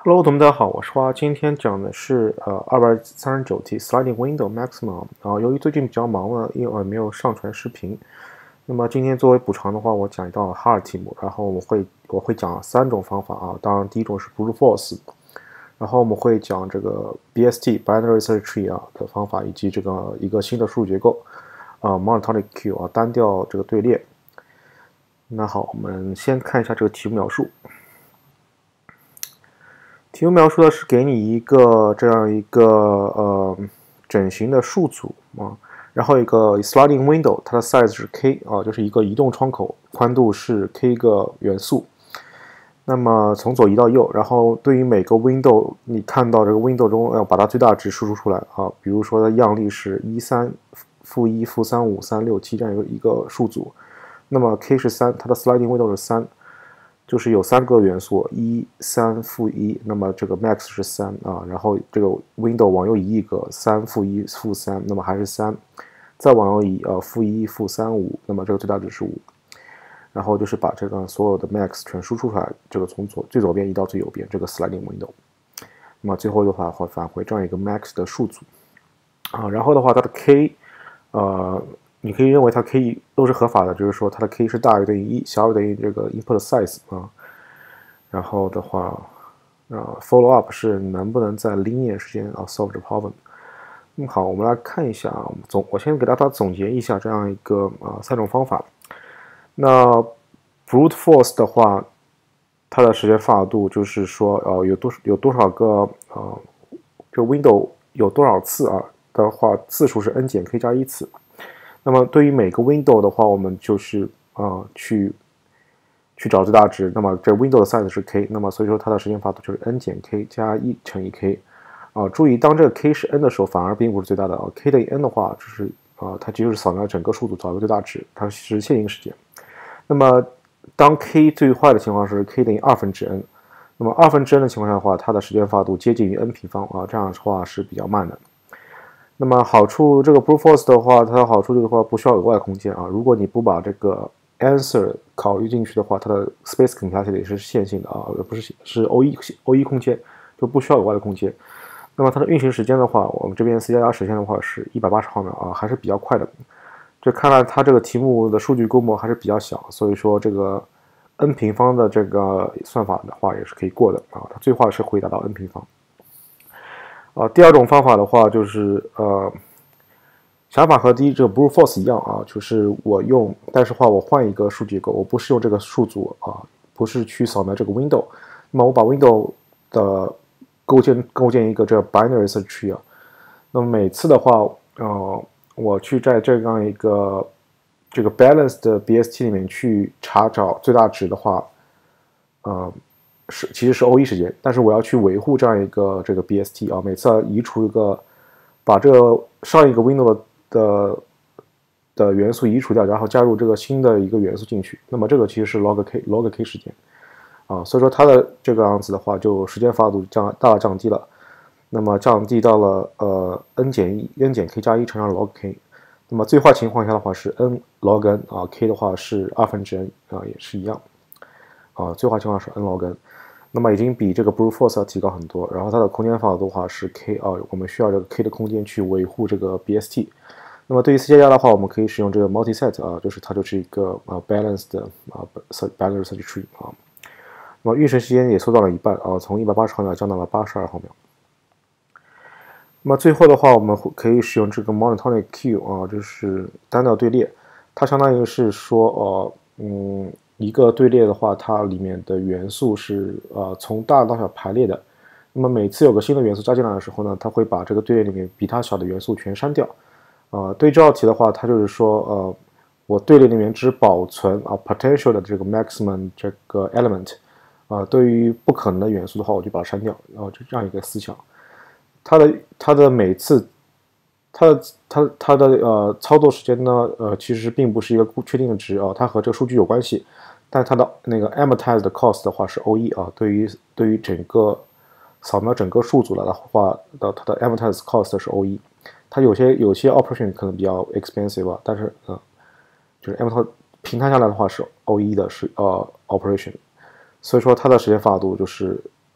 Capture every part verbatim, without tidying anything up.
Hello，同学们大家好，我是花。今天讲的是呃二百三十九题 Sliding Window Maximum。然后由于最近比较忙了，因为没有上传视频，那么今天作为补偿的话，我讲一道 hard 题目，然后我会我会讲三种方法啊。当然，第一种是 brute force，然后我们会讲这个 B S T binary search tree 啊的方法，以及这个一个新的数据结构啊 monotonic queue 啊单调这个队列。那好，我们先看一下这个题目描述。题目描述的是给你一个这样一个呃整形的数组啊，然后一个 sliding window， 它的 size 是 k 啊，就是一个移动窗口，宽度是 k 个元素。那么从左移到右，然后对于每个 window， 你看到这个 window 中要把它最大值输出出来啊，比如说它样例是一三负一负三五三六七这样一个一个数组，那么 k 是三，它的 sliding window 是三。就是有三个元素，一、三、负一，那么这个 max 是三啊，然后这个 window 往右移一个，三、负一、负三，那么还是三，再往右移，呃，负一、负三、五，那么这个最大值是五，然后就是把这个所有的 max 全输出出来，这个从左最左边移到最右边，这个 sliding window， 那么最后的话会返回这样一个 max 的数组啊，然后的话它的 k， 呃。你可以认为它 k 都是合法的，就是说它的 k 是大于等于一，小于等于这个 input size 啊。然后的话，呃 follow up 是能不能在 linear 时间啊 solve the problem。那么好，我们来看一下啊，总我先给大家总结一下这样一个啊三种方法。那 brute force 的话，它的时间法度就是说，呃，有多有多少个呃，这个 window 有多少次啊的话，次数是 n 减 k 加一次。那么对于每个 window 的话，我们就是啊、呃、去去找最大值。那么这 window 的 size 是 k， 那么所以说它的时间法度就是 n 减 k 加一乘以 k。啊，注意当这个 k 是 n 的时候，反而并不是最大的啊。k 等于 n 的话，就是啊、呃、它就是扫描整个数组找一个最大值，它是线性时间。那么当 k 最坏的情况是 k 等于二分之 n， 那么二分之 n 的情况下的话，它的时间法度接近于 n 平方啊，这样的话是比较慢的。那么好处，这个 brute force 的话，它的好处就是话不需要额外空间啊。如果你不把这个 answer 考虑进去的话，它的 space complexity 是线性的啊，不是是 O 一 O 一空间，就不需要额外的空间。那么它的运行时间的话，我们这边 C 加加实现的话是一百八十毫秒啊，还是比较快的。这看来它这个题目的数据规模还是比较小，所以说这个 n 平方的这个算法的话也是可以过的啊。它最坏是回答到 n 平方。啊，第二种方法的话就是呃，想法和第一这个 brute force 一样啊，就是我用，但是话我换一个数据结构，我不是用这个数组啊，不是去扫描这个 window， 那么我把 window 的构建构建一个这个 binary search tree 啊，那么每次的话，呃，我去在这样一个这个 balanced 的 B S T 里面去查找最大值的话，呃。是其实是 O 一时间，但是我要去维护这样一个这个 B S T 啊，每次要移除一个，把这个上一个 window 的的元素移除掉，然后加入这个新的一个元素进去，那么这个其实是 log k log k 时间啊，所以说它的这个样子的话，就时间法度降大大降低了，那么降低到了呃 n 减一 n 减 k 加一乘上 log k， 那么最坏情况下的话是 n log n 啊 ，k 的话是二分之 n 啊，也是一样啊，最坏情况是 n log n。那么已经比这个 brute force 要提高很多，然后它的空间法度的话是 k 啊，我们需要这个 k 的空间去维护这个 B S T。那么对于 C 加加的话，我们可以使用这个 multi-set 啊，就是它就是一个啊 balanced 的啊 binary search tree 啊。那么运行时间也缩到了一半啊，从一百八十毫秒降到了八十二毫秒。那么最后的话，我们可以使用这个 monotonic queue 啊，就是单调队列，它相当于是说呃嗯。一个队列的话，它里面的元素是呃从大到小排列的。那么每次有个新的元素加进来的时候呢，它会把这个队列里面比它小的元素全删掉。呃，对这道题的话，它就是说呃，我队列里面只保存啊 potential 的这个 maximum 这个 element， 啊、呃，对于不可能的元素的话，我就把它删掉。然后就这样一个思想。它的它的每次它的它它的呃操作时间呢，呃其实并不是一个确定的值啊，它和这个数据有关系。但它的那个 amortized cost 的话是 O 一啊，对于对于整个扫描整个数组来的话，的它的 amortized cost 是 O 一。它有些有些 operation 可能比较 expensive 啊，但是呃，就是 amortized 平摊下来的话是 O 一的是呃 operation， 所以说它的时间法度就是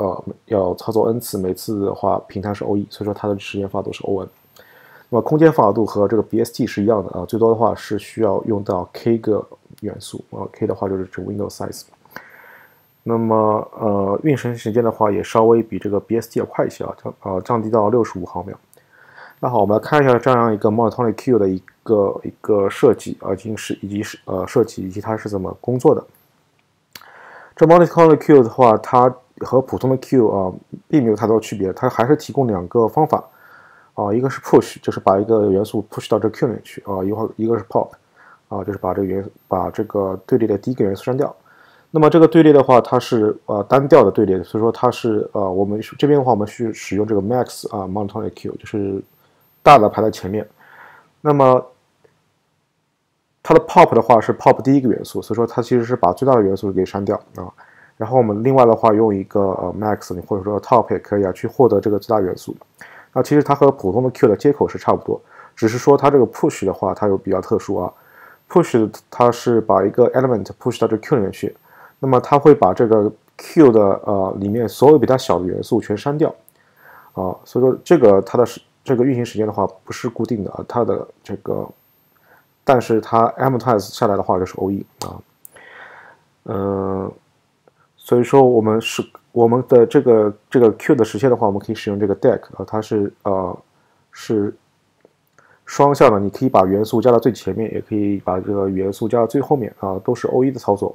呃要操作 n 次，每次的话平摊是 O E， 所以说它的时间发度是 O n。那么空间发度和这个 B S T 是一样的啊，最多的话是需要用到 k 个元素啊 ，k 的话就是这个 window size。那么呃运行时间的话也稍微比这个 B S T 要快一些啊，降呃降低到六十五毫秒。那好，我们来看一下这样一个 Monotonic Q 的一个一个设计啊，已经是以及是呃设计以及它是怎么工作的。这 Monotonic Q 的话，它和普通的 Q 啊并没有太多区别，它还是提供两个方法啊，一个是 push， 就是把一个元素 push 到这个 Q 里面去啊，一会一个是 pop 啊，就是把这个元把这个队列的第一个元素删掉。那么这个队列的话，它是呃单调的队列，所以说它是呃我们这边的话，我们去使用这个 max 啊 Monotonic Q， 就是大的排在前面。那么它的 pop 的话是 pop 第一个元素，所以说它其实是把最大的元素给删掉啊。然后我们另外的话用一个呃 max 或者说 top 也可以啊，去获得这个最大元素。那其实它和普通的 Q 的接口是差不多，只是说它这个 push 的话，它有比较特殊啊。push 它是把一个 element push 到这 Q 里面去。那么它会把这个 Q 的呃里面所有比它小的元素全删掉啊，所以说这个它的这个运行时间的话不是固定的啊，它的这个，但是它 amortize 下来的话就是 O E 啊，嗯、呃，所以说我们是我们的这个这个 Q 的实现的话，我们可以使用这个 deck 啊，它是呃是双向的，你可以把元素加到最前面，也可以把这个元素加到最后面啊，都是 O E 的操作。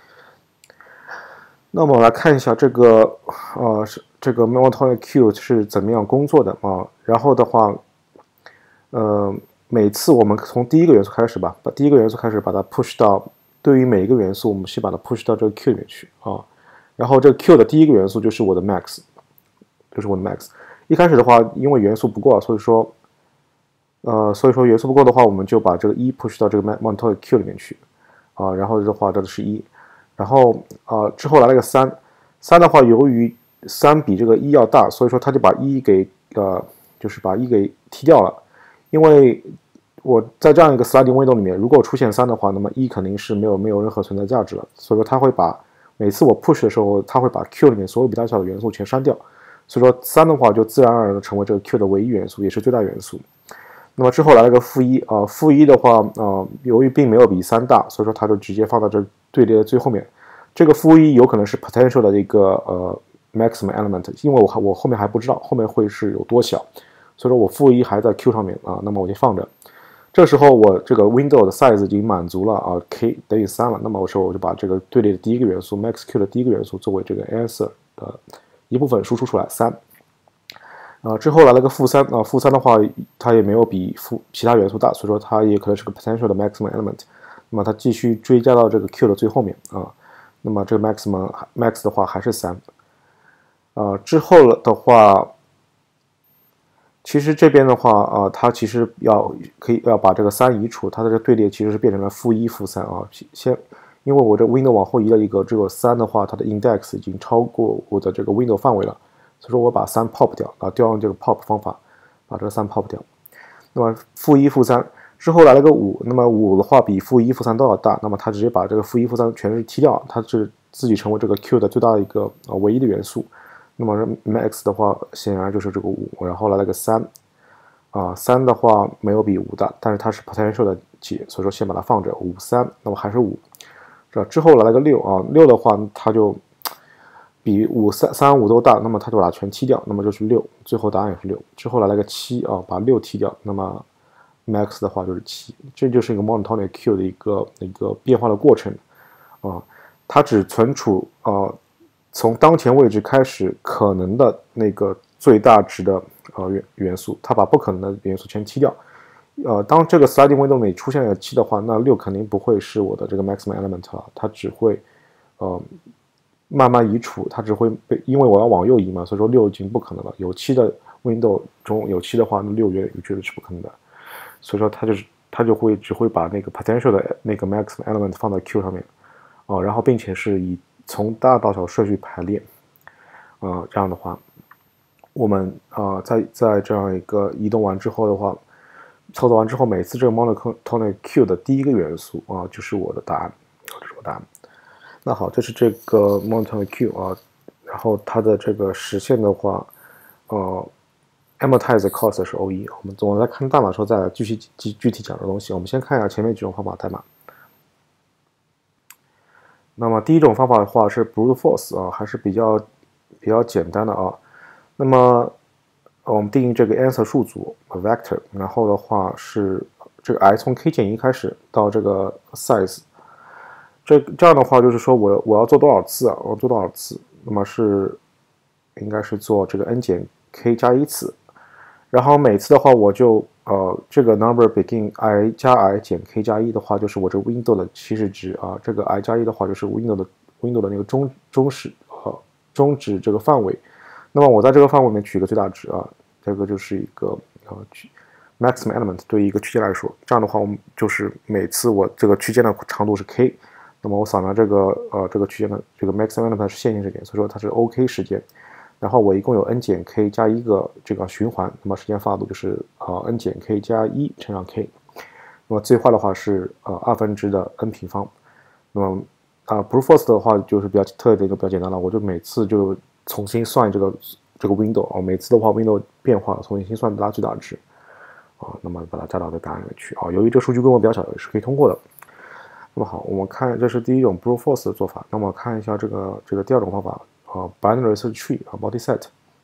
那么我来看一下这个，呃，是这个 Monotonic Q 是怎么样工作的啊？然后的话，呃，每次我们从第一个元素开始吧，把第一个元素开始把它 push 到，对于每一个元素，我们先把它 push 到这个 Q 里面去啊。然后这个 Q 的第一个元素就是我的 max， 就是我的 max。一开始的话，因为元素不够，所以说，呃，所以说元素不够的话，我们就把这个一 push 到这个 Monotonic Q 里面去啊。然后的话，这个是一。然后啊、呃，之后来了个三，三的话，由于三比这个一要大，所以说他就把一给呃，就是把一给踢掉了。因为我在这样一个 sliding window 里面，如果出现三的话，那么一肯定是没有没有任何存在价值了。所以说他会把每次我 push 的时候，他会把 Q 里面所有比它小的元素全删掉。所以说三的话就自然而然的成为这个 Q 的唯一元素，也是最大元素。那么之后来了个负一啊，负一的话啊、呃，由于并没有比三大，所以说它就直接放到这队列的最后面。这个负一有可能是 potential 的一个呃 maximum element， 因为我还我后面还不知道后面会是有多小，所以说我负一还在 Q 上面啊，那么我就放着。这时候我这个 window 的 size 已经满足了啊 k 等于三了，那么我说我就把这个队列的第一个元素 max q 的第一个元素作为这个 answer 的一部分输出出来三。啊，之后来了个负三啊，负三的话，它也没有比负其他元素大，所以说它也可能是个 potential 的 maximum element。那么它继续追加到这个 Q 的最后面啊，那么这个 maximum max 的话还是三。啊，之后了的话，其实这边的话啊，它其实要可以要把这个三移除，它的这个队列其实是变成了负一负三啊。先，因为我这 window 往后移了一个，这个三的话，它的 index 已经超过我的这个 window 范围了。所以说我把三 pop 掉啊，调用这个 pop 方法，把这个三 pop 掉。那么负一负三之后来了个五，那么五的话比负一负三都要大，那么它直接把这个负一负三全是踢掉，它是自己成为这个 Q 的最大的一个啊唯一的元素。那么 max 的话显然就是这个五，然后来了个三啊，三的话没有比五大，但是它是 potential 的解，所以说先把它放着五三，那么还是五。这之后来了个六啊，六的话它就比五三三五都大，那么它就把它全踢掉，那么就是六，最后答案也是六。之后来了个七啊，把六踢掉，那么 max 的话就是七，这就是一个 monotonic Q 的一个一个变化的过程啊，它只存储啊从当前位置开始可能的那个最大值的呃元元素，它把不可能的元素全踢掉。呃，当这个 sliding window 里出现了七的话，那六肯定不会是我的这个 maximum element 啊，它只会呃。慢慢移除，它只会被，因为我要往右移嘛，所以说六已经不可能了。有七的 window 中有七的话，那六绝绝对是不可能的。所以说它就是它就会只会把那个 potential 的那个 maximum element 放到 Q 上面，啊、呃，然后并且是以从大到小顺序排列，呃，这样的话，我们啊、呃、在在这样一个移动完之后的话，操作完之后，每次这个 monotonic Q 的第一个元素啊、呃，就是我的答案，这是我答案。那好，这是这个 monotonic Q 啊， 然后它的这个实现的话，呃 amortize cost 是 O 一。我们我们在看代码的时候再来继续具具体讲的东西。我们先看一下前面几种方法代码。那么第一种方法的话是 brute force 啊，还是比较比较简单的啊。那么我们定义这个 answer 数组 vector， 然后的话是这个 i 从 k 减一开始到这个 size， 这这样的话就是说我我要做多少次啊？我要做多少次？那么是应该是做这个 n 减 k 加一次，然后每次的话我就呃这个 number begin i 加 i 减 k 加一的话就是我这 window 的起始值啊，这个 i 加一的话就是 window 的 window 的那个中中始呃中值这个范围。那么我在这个范围里面取一个最大值啊，这个就是一个呃 maximum element 对于一个区间来说，这样的话我们就是每次我这个区间的长度是 k， 那么我扫描这个呃这个区间的这个 maximum element 是线性时间，所以说它是 OK 时间，然后我一共有 n 减 k 加一个这个循环，那么时间发度就是呃 n 减 k 加一乘上 k， 那么最坏的话是呃二分之的 n 平方，那么啊、呃、brute force 的话就是比较特别一个比较简单了，我就每次就重新算这个这个 window 啊，每次的话 window 变化重新算它最大值啊，那么把它加到这个答案里面去啊。由于这个数据规模比较小，也是可以通过的。那么好，我们看这是第一种 brute force 的做法。那么看一下这个这个第二种方法啊 ，binary search tree 啊 ，multi-set。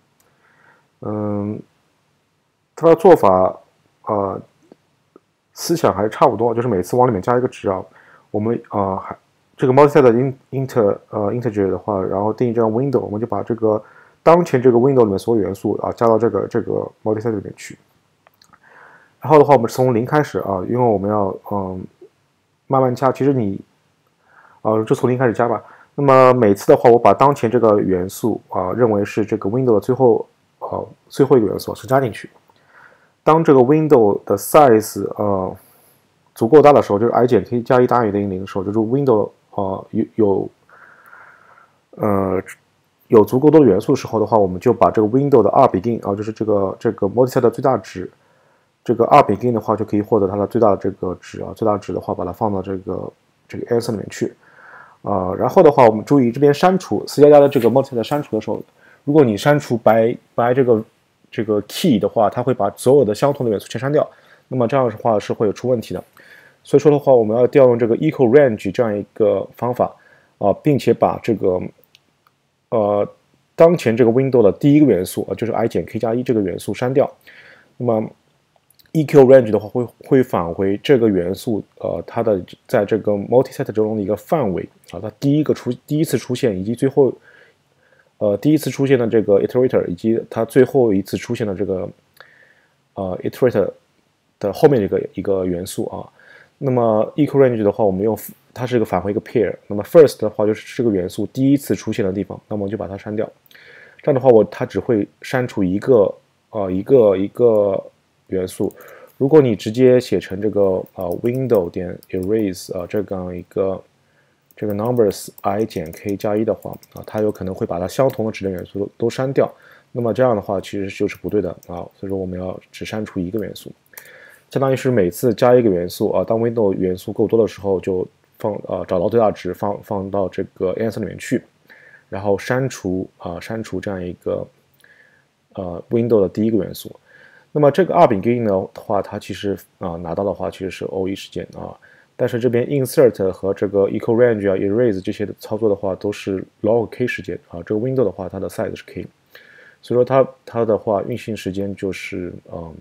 嗯，它的做法呃思想还是差不多，就是每次往里面加一个值啊，我们啊还。这个 multi-set 的 inter 呃 integer 的话，然后定义这样 window， 我们就把这个当前这个 window 里面所有元素啊加到这个这个 multi-set 里面去。然后的话，我们从零开始啊，因为我们要嗯慢慢加。其实你呃就从零开始加吧。那么每次的话，我把当前这个元素啊认为是这个 window 的最后呃最后一个元素是加进去。当这个 window 的 size 呃足够大的时候，就是 i 减 k 加一大于等于零的时候，就是 window呃有有呃有足够多的元素的时候的话，我们就把这个 window 的 r begin 啊，就是这个这个 multi-set 的最大值，这个 r begin 的话就可以获得它的最大的这个值啊，最大值的话把它放到这个这个 answer 里面去啊、呃。然后的话，我们注意这边删除 C 加加的这个 multi-set 删除的时候，如果你删除白白这个这个 key 的话，它会把所有的相同的元素全删掉，那么这样的话是会有出问题的。所以说的话，我们要调用这个 equal range 这样一个方法啊，并且把这个呃当前这个 window 的第一个元素啊，就是 i 减 k 加一这个元素删掉。那么 equal range 的话会会返回这个元素呃它的在这个 multi-set 中的一个范围啊，它第一个出第一次出现以及最后呃第一次出现的这个 iterator 以及它最后一次出现的这个呃 iterator 的后面的一个一个元素啊。那么 equal range 的话，我们用它是一个返回一个 pair。那么 first 的话就是这个元素第一次出现的地方，那么我就把它删掉。这样的话，我它只会删除一个呃一个一个元素。如果你直接写成这个呃 window 点 erase 啊、呃、这样一个这个 numbers i 减 k 加一的话啊，它有可能会把它相同的质量元素都都删掉。那么这样的话其实就是不对的啊，所以说我们要只删除一个元素。相当于是每次加一个元素啊，当 window 元素够多的时候，就放呃找到最大值，放放到这个 answer 里面去，然后删除啊、呃、删除这样一个呃 window 的第一个元素。那么这个 r begin 的话，它其实啊、呃、拿到的话其实是 O 一时间啊，但是这边 insert 和这个 equal range 啊 erase 这些的操作的话都是 log k 时间啊，这个 window 的话它的 size 是 k， 所以说它它的话运行时间就是嗯。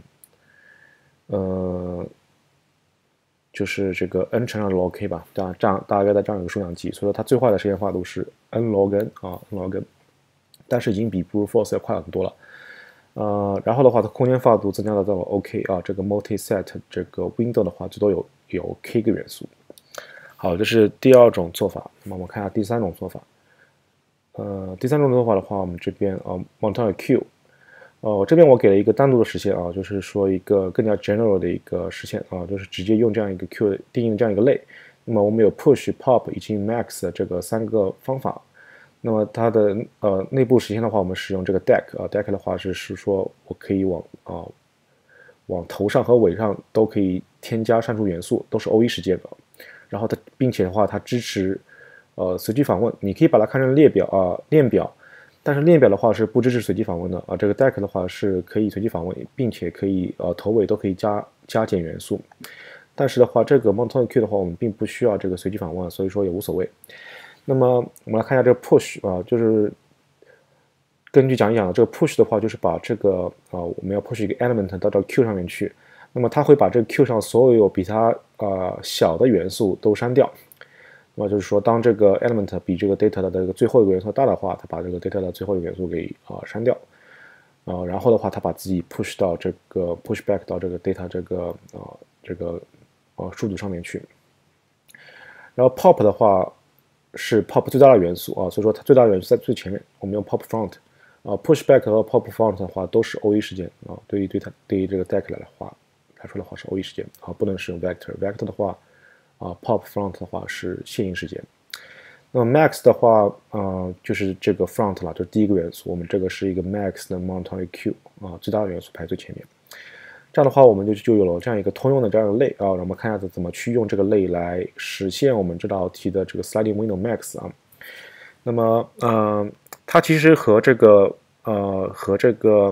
呃，就是这个 n 乘上 log k 吧，这样这样大概在这样一个数量级，所以说它最坏的时间跨度是 n log n 啊 n log n， 但是已经比 brute force 要快很多了。呃，然后的话，它空间跨度增加到到 OK 啊，这个 multi-set 这个 window 的话，最多有有 k 个元素。好，这是第二种做法。那么我们看一下第三种做法。呃，第三种做法的话，我们这边啊 Montague Q。哦，这边我给了一个单独的实现啊，就是说一个更加 general 的一个实现啊，就是直接用这样一个 Q 定义这样一个类。那么我们有 push、pop 以及 max 这个三个方法。那么它的呃内部实现的话，我们使用这个 deck 啊 ，deck 的话是是说我可以往啊往头上和尾上都可以添加删除元素，都是 O 一时间的。然后它并且的话，它支持呃随机访问，你可以把它看成列表啊、呃、链表。 但是链表的话是不支持随机访问的啊，这个 deck 的话是可以随机访问，并且可以呃头尾都可以加加减元素。但是的话，这个 monotonic queue 的话，我们并不需要这个随机访问，所以说也无所谓。那么我们来看一下这个 push 啊，就是根据讲一讲这个 push 的话，就是把这个啊我们要 push 一个 element 到这个 queue 上面去，那么它会把这个 queue 上所有比它呃小的元素都删掉。那么就是说，当这个 element 比这个 data 的这个最后一个元素大的话，它把这个 data 的最后一个元素给啊、呃、删掉，啊、呃，然后的话，它把自己 push 到这个 push back 到这个 data 这个啊、呃、这个呃数组上面去。然后 pop 的话是 pop 最大的元素啊，所以说它最大的元素在最前面，我们用 pop front 啊 push back 和 pop front 的话都是 O E 时间啊，对于对它对于这个 deck 来的话来说的话是 O E 时间啊，不能使用 vector vector 的话。啊 ，pop front 的话是线性时间，那么 max 的话，呃，就是这个 front 了，就是第一个元素。我们这个是一个 max 的 monotonic queue 啊，最大的元素排最前面。这样的话，我们就就有了这样一个通用的这样的类啊。让我们看一下怎么去用这个类来实现我们这道题的这个 sliding window max 啊。那么，呃，它其实和这个呃和这个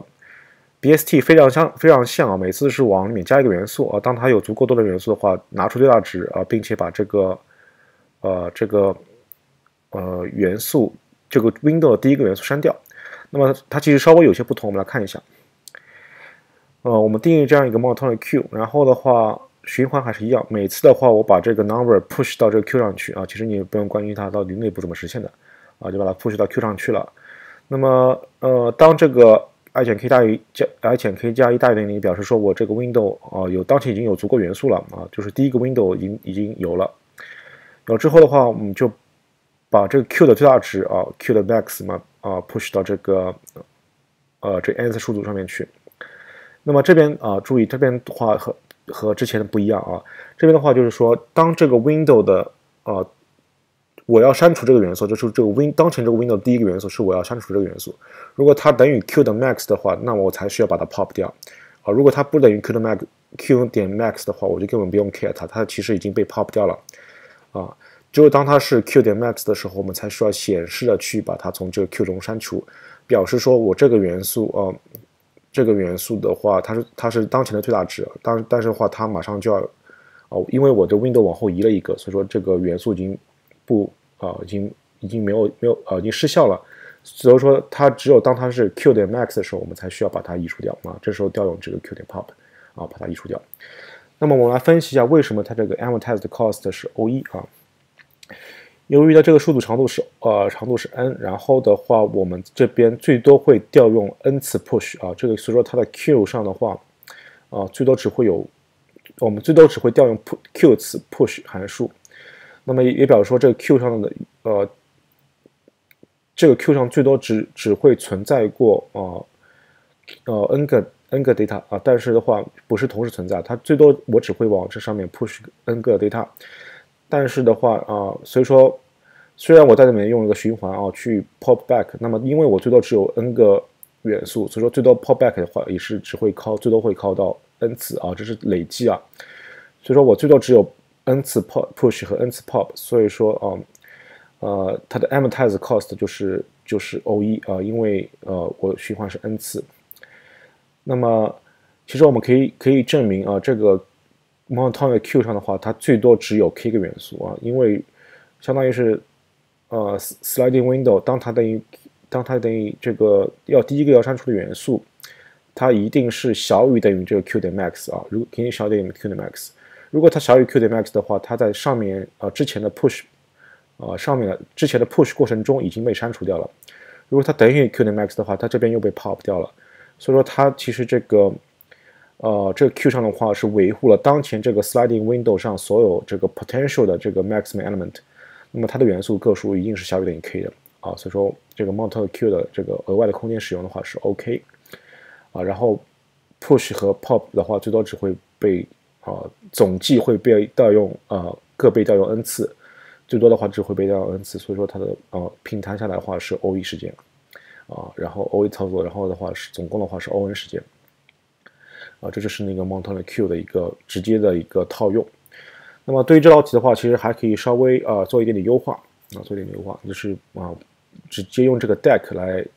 B S T 非常像，非常像啊！每次是往里面加一个元素啊，当它有足够多的元素的话，拿出最大值啊，并且把这个呃这个呃元素这个 window 的第一个元素删掉。那么它其实稍微有些不同，我们来看一下。呃，我们定义这样一个 monotonic queue， 然后的话循环还是一样，每次的话我把这个 number push 到这个 queue 上去啊，其实你也不用关心它到底内部怎么实现的啊，就把它 push 到 queue 上去了。那么呃，当这个i 减 k 大于加 i 减 k 加一大于等于零，表示说我这个 window 啊、呃、有当前已经有足够元素了啊，就是第一个 window 已经已经有了，有之后的话，我们就把这个 q 的最大值啊 q 的 max 嘛啊 push 到这个呃这 nth 数组上面去。那么这边啊注意这边的话和和之前的不一样啊，这边的话就是说当这个 window 的呃我要删除这个元素，就是这个 win 当前这个 window 第一个元素是我要删除这个元素。如果它等于 q 的 max 的话，那么我才需要把它 pop 掉。啊，如果它不等于 q 的 max q 点 max 的话，我就根本不用 care 它，它其实已经被 pop 掉了。啊，只有当它是 q 点 max 的时候，我们才需要显示的去把它从这个 q 中删除，表示说我这个元素啊、呃，这个元素的话，它是它是当前的最大值，当但是的话，它马上就要哦，因为我的 window 往后移了一个，所以说这个元素已经不啊、呃，已经已经没有没有啊、呃，已经失效了。所以说它只有当它是 q 点 max 的时候，我们才需要把它移除掉啊。这时候调用这个 q 点 pop 啊，把它移除掉。那么我们来分析一下为什么它这个 amortized cost 是 O 一 啊。由于它这个数组长度是呃长度是 n， 然后的话我们这边最多会调用 n 次 push 啊，这个所以说它的 q 上的话啊最多只会有我们最多只会调用 q 次 push 函数。那么也表示说这个 q 上的呃这个 q 上最多只只会存在过呃呃 n 个 n 个 data 啊，但是的话不是同时存在，它最多我只会往这上面 push n 个 data。但是的话啊、呃，所以说虽然我在里面用一个循环啊去 pop back， 那么因为我最多只有 n 个元素，所以说最多 pop back 的话也是只会靠最多会靠到 n 次啊，这是累计啊，所以说我最多只有 n 次 push 和 n 次 pop， 所以说啊。呃，它的 amortized cost 就是就是 O 一 啊、呃，因为呃我循环是 n 次。那么其实我们可以可以证明啊、呃，这个 monotonic queue 上的话，它最多只有 k 个元素啊，因为相当于是呃 sliding window， 当它等于当它等于这个要第一个要删除的元素，它一定是小于等于这个 q 点 max 啊，如果肯定小于等于 q 点 max， 如果它小于 q 点 max 的话，它在上面啊、呃、之前的 push。呃，上面的之前的 push 过程中已经被删除掉了。如果它等于 q 点 max 的话，它这边又被 pop 掉了。所以说它其实这个呃这个 q 上的话是维护了当前这个 sliding window 上所有这个 potential 的这个 maximum element。那么它的元素个数一定是小于等于 k 的啊。所以说这个 monotonic queue 的这个额外的空间使用的话是 OK 啊。然后 push 和 pop 的话最多只会被啊总计会被调用啊各被调用 n 次。最多的话只会被调用 n 次，所以说它的呃平摊下来的话是 O 一 时间啊，然后 O 一 操作，然后的话是总共的话是 O n 时间啊，这就是那个 monotonic queue 的一个直接的一个套用。那么对于这道题的话，其实还可以稍微啊、呃、做一点点优化啊，做一点点优化，就是啊直接用这个 deck 来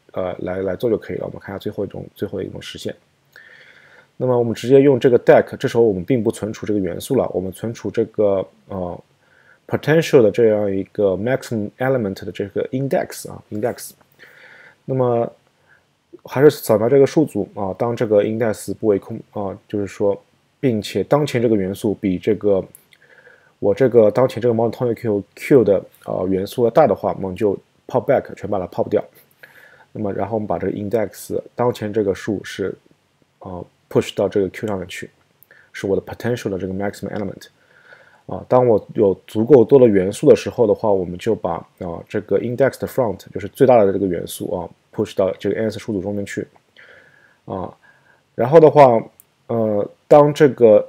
呃来来做就可以了。我们看一下最后一种最后的一种实现。那么我们直接用这个 deck， 这时候我们并不存储这个元素了，我们存储这个呃 potential 的这样一个 maximum element 的这个 index 啊 index。那么还是扫描这个数组啊，当这个 index 不为空啊，就是说，并且当前这个元素比这个我这个当前这个 Monotonic Q Q 的呃元素要大的话，我们就 pop back 全把它 pop 掉。那么然后我们把这个 index 当前这个数是呃 push 到这个 Q 上面去，是我的 potential 的这个 maximum element。啊，当我有足够多的元素的时候的话，我们就把啊这个 index 的 front 就是最大的这个元素啊 push 到这个 n s 数组中间去。啊，然后的话，呃，当这个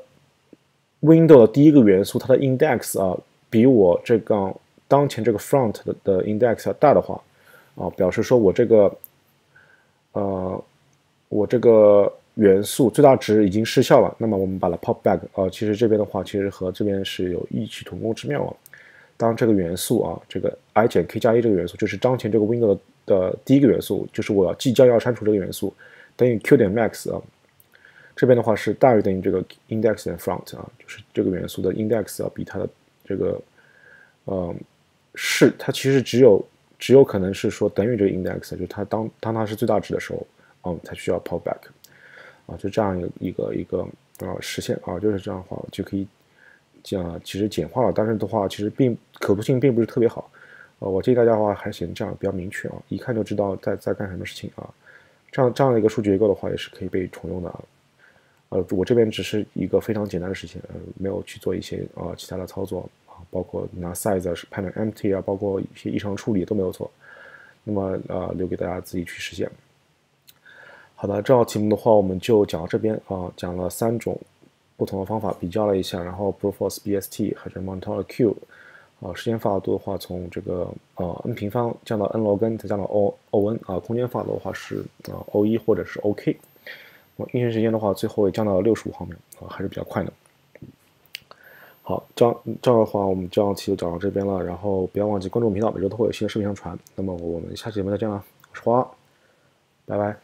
window 的第一个元素它的 index 啊比我这个当前这个 front 的的 index 要大的话，啊，表示说我这个呃我这个元素最大值已经失效了，那么我们把它 pop back。呃，其实这边的话，其实和这边是有异曲同工之妙啊。当这个元素啊，这个 i 减 k 加一这个元素，就是当前这个 window 的第一个元素，就是我要即将要删除这个元素，等于 q 点 max 啊。这边的话是大于等于这个 index 点 front 啊，就是这个元素的 index 要比它的这个呃是它其实只有只有可能是说等于这个 index， 就是它当当它是最大值的时候，嗯，才需要 pop back。啊，就这样一个一个一个呃实现啊，就是这样的话就可以讲其实简化了，但是的话其实并可读性并不是特别好。呃，我建议大家的话还是这样比较明确啊，一看就知道在在干什么事情啊。这样这样的一个数据结构的话也是可以被重用的啊。呃，我这边只是一个非常简单的事情，呃，没有去做一些啊其他的操作啊，包括拿 size 是判断 empty 啊，包括一些异常处理都没有做。那么呃，留给大家自己去实现。好的，这道题目的话，我们就讲到这边啊，讲了三种不同的方法，比较了一下，然后 brute force B S T 还是 Monotonic Q，啊，时间复杂度的话，从这个呃 n 平方降到 n log n， 再降到 O O n 啊，空间复杂度的话是啊 O 一或者是 OK， 运行时间的话，最后也降到了六十五毫秒啊，还是比较快的。好，这样这样的话，我们这道题就讲到这边了，然后不要忘记关注我们频道，每周都会有新的视频上传。那么我们下期节目再见了，我是花，拜拜。